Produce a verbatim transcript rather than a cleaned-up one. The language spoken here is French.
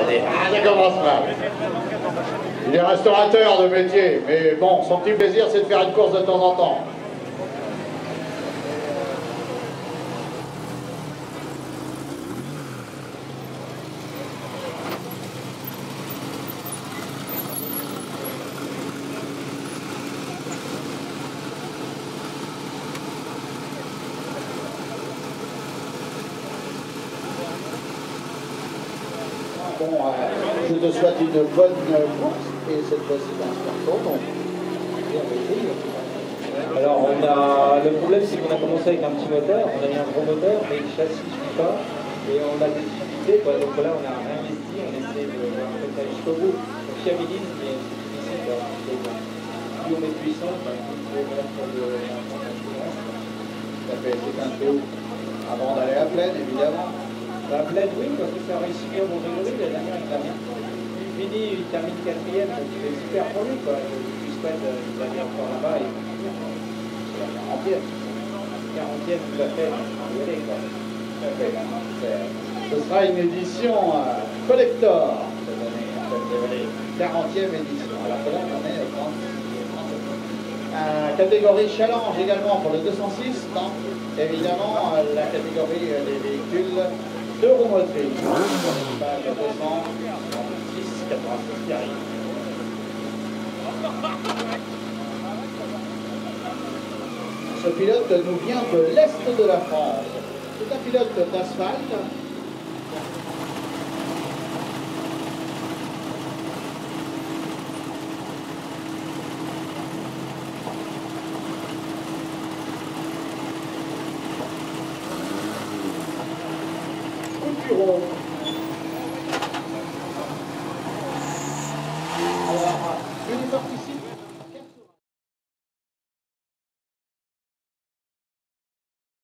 regardez. Ah, ça commence mal. Il est restaurateur de métier, mais bon, son petit plaisir, c'est de faire une course de temps en temps. Bon, euh, je te souhaite une bonne course et cette fois-ci dans ce carton, donc. Alors on a le problème c'est qu'on a commencé avec un petit moteur, on a mis un gros moteur, mais le châssis ne suit pas et on a des difficultés quoi. Donc là on a investi, on essaie de voir ça jusqu'au bout. Donc fiabilisme, mais c'est difficile d'avoir un peu de... Plus on est puissant, bah, plus on peut mettre de l'information. Ça fait c'est un peu avant d'aller à pleine, évidemment. La pleine, oui, parce que ça réussit bien mon vélo, la dernière il termine. Il finit, il termine quatrième, donc c'est super pour lui quoi. Je lui souhaite d'aller encore là-bas et c'est la quarantième. quarantième tout à fait, on va y aller quoi. Tout à fait. Ce sera une édition euh, collector cette année, en fait, quarantième édition. Alors que là, on est au trente. Euh, catégorie challenge également pour le deux cent six, donc évidemment euh, la catégorie euh, des véhicules de roues motrices. Le deux cent six quatre-vingt-six qui arrive. Ce pilote nous vient de l'Est de la France. C'est un pilote d'asphalte. Sculpturon. Alors, il participe